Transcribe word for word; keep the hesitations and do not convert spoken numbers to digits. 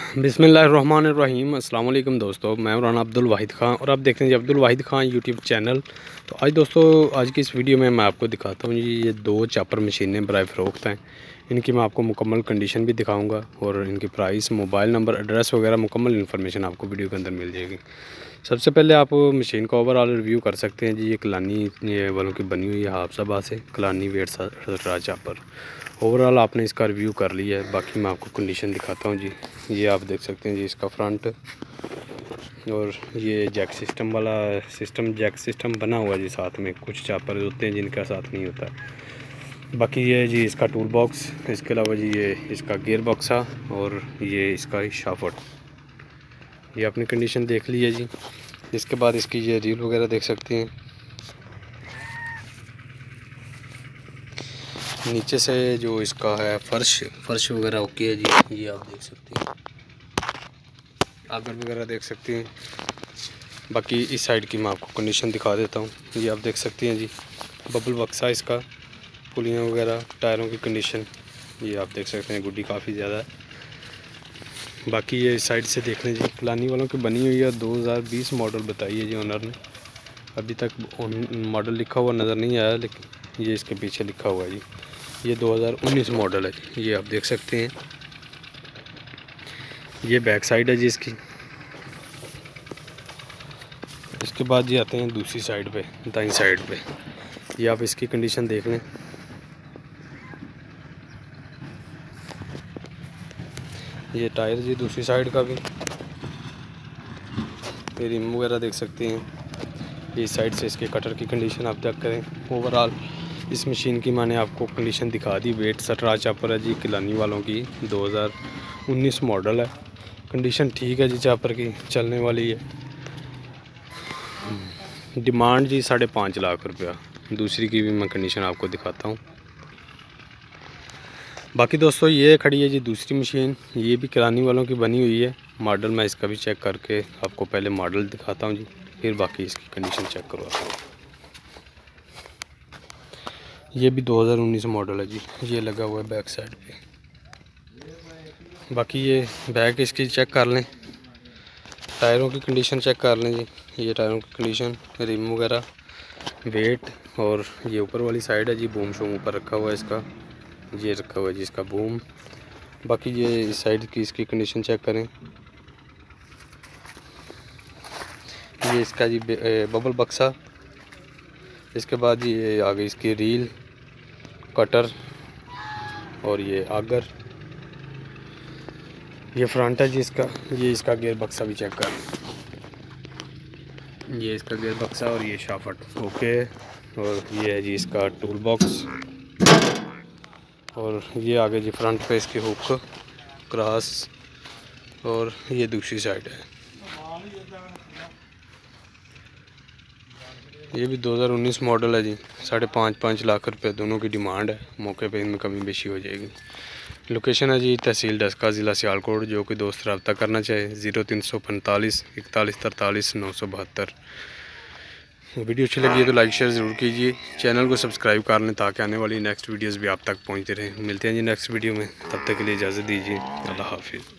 बिस्मिल्लाहिर्रहमानिर्रहीम। अस्सलाम वालेकुम दोस्तों, मैं मौलाना अब्दुल वाहिद ख़ान और आप देखते हैं जी अब्दुल वाहिद ख़ान यूट्यूब चैनल। तो आज दोस्तों आज की इस वीडियो में मैं आपको दिखाता हूँ जी ये दो चापर मशीनें बराए फ़रोख्त हैं। इनकी मैं आपको मुकम्मल कंडीशन भी दिखाऊंगा और इनकी प्राइस, मोबाइल नंबर, एड्रेस वगैरह मुकम्मल इन्फॉर्मेशन आपको वीडियो के अंदर मिल जाएगी। सबसे पहले आप मशीन का ओवरऑल रिव्यू कर सकते हैं जी। ये कलानी ये वालों की बनी हुई है हाफसाबाद से, कलानी वेट सत्रह चापर। ओवरऑल आपने इसका रिव्यू कर लिया है, बाकी मैं आपको कंडीशन दिखाता हूँ जी। ये आप देख सकते हैं जी इसका फ्रंट, और ये जैक सिस्टम वाला सिस्टम जैक सिस्टम बना हुआ जी। साथ में कुछ चापर होते हैं जिनका साथ नहीं होता। बाकी ये जी इसका टूल बॉक्स, इसके अलावा जी ये इसका गियर बॉक्स है और ये इसका शाफट। ये आपने कंडीशन देख ली है जी। इसके बाद इसकी ये रील वगैरह देख सकते हैं। नीचे से जो इसका है फर्श फर्श वगैरह ओके है जी। ये आप देख सकते हैं, आगर वगैरह देख सकते हैं। बाकी इस साइड की मैं आपको कंडीशन दिखा देता हूँ। ये आप देख सकते हैं जी, बबल बक्सा इसका, पुलियाँ वगैरह, टायरों की कंडीशन ये आप देख सकते हैं। गुड्डी काफ़ी ज़्यादा है। बाकी ये इस साइड से देख लें जी, कलानी वालों की बनी हुई है। दो हज़ार बीस मॉडल बताई है जी ओनर ने। अभी तक मॉडल लिखा हुआ नज़र नहीं आया, लेकिन ये इसके पीछे लिखा हुआ है जी। ये दो हज़ार उन्नीस मॉडल है जी। ये आप देख सकते हैं। ये बैक साइड है जी इसकी। इसके बाद जी आते हैं दूसरी साइड पे, दाईं साइड पे। ये आप इसकी कंडीशन देख लें। ये टायर जी दूसरी साइड का भी, ये रिम वगैरह देख सकते हैं। इस साइड से इसके कटर की कंडीशन आप चेक करें। ओवरऑल इस मशीन की मैंने आपको कंडीशन दिखा दी। वेट सत्रह चापर है जी, किलानी वालों की, दो हज़ार उन्नीस मॉडल है। कंडीशन ठीक है जी, चापर की चलने वाली है। डिमांड जी साढ़े पाँच लाख रुपया। दूसरी की भी मैं कंडीशन आपको दिखाता हूँ। बाकी दोस्तों ये खड़ी है जी दूसरी मशीन, ये भी किलानी वालों की बनी हुई है। मॉडल मैं इसका भी चेक करके आपको पहले मॉडल दिखाता हूँ जी, फिर बाकी इसकी कंडीशन चेक करवाता हूँ। ये भी दो हज़ार उन्नीस मॉडल है जी। ये लगा हुआ है बैक साइड पे। बाकी ये बैक इसकी चेक कर लें, टायरों की कंडीशन चेक कर लें जी। ये टायरों की कंडीशन, रिम वगैरह, वेट, और ये ऊपर वाली साइड है जी, बूम शूम ऊपर रखा हुआ है इसका। ये रखा हुआ है जी इसका बूम। बाकी ये इस साइड की इसकी कंडीशन चेक करें। ये इसका जी बबल बक्सा। इसके बाद जी ये आगे इसकी रील, कटर और ये आगर। ये फ्रंट है जी इसका। ये इसका गियर बक्सा भी चेक कर, ये इसका गियर बक्सा और ये शाफट ओके। और ये है जी इसका टूल बॉक्स, और ये आगे जी फ्रंट पे इसकी हुक, क्रॉस, और ये दूसरी साइड है। ये भी दो हज़ार उन्नीस मॉडल है जी। साढ़े पाँच पाँच लाख रुपए दोनों की डिमांड है। मौके पे इनमें कमी बेशी हो जाएगी। लोकेशन है जी तहसील डस्का, ज़िला सियालकोट। जो कि दोस्त रब्ता करना चाहे ज़ीरो तीन सौ पैंतालीस इकतालीस तरतालीस नौ सौ बहत्तर। वीडियो अच्छी लगी है तो लाइक शेयर ज़रूर कीजिए। चैनल को सब्सक्राइब कर लें ताकि आने वाली नेक्स्ट वीडियोज़ भी आप तक पहुँचते रहें। मिलते हैं जी नेक्स्ट वीडियो में, तब तक के लिए इजाज़त दीजिए। अल्लाह हाफिज़।